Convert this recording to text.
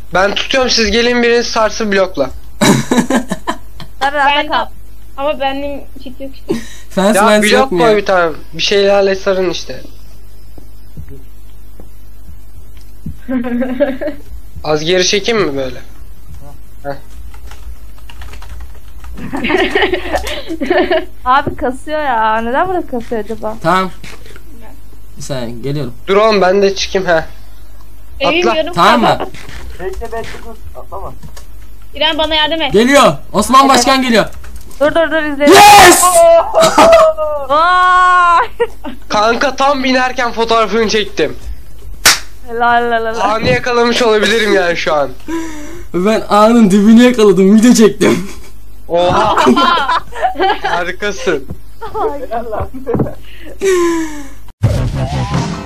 Ben tutuyorum, siz gelin biriniz sarsı blokla. Ben kal. ama benim çit yok işte. Fence Ya fence yok blok mu koy ya? bir tane. Bir şeylerle sarın işte. Az geri çekeyim mi böyle? Abi kasıyor ya. Neden burada kasıyor acaba? Tamam. Bir saniye geliyorum. Dur oğlum ben de çıkayım ha. Evim Atla. yarım Tamam kaldı. mı? Bekle dur. Atlama. İrem bana yardım et. Geliyor. Osman Başkan geliyor. Dur izleyelim. Yes! Vay! Kanka tam binerken fotoğrafını çektim. La. Anı yakalamış olabilirim yani şu an. Ben ağanın dibini yakaladım. Video çektim. Oha. Harikasın. Helal lan.